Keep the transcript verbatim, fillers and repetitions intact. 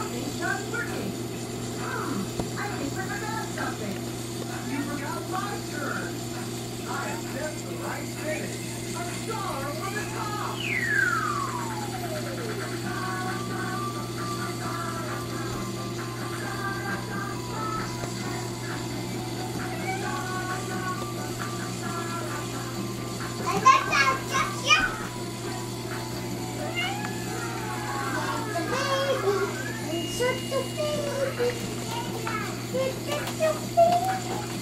Nothing's not working. Hmm, I think I forgot something. You forgot my turn. I have just the right finish. A star over the top. And that's our picture. The baby. It's just a baby. It's just a baby.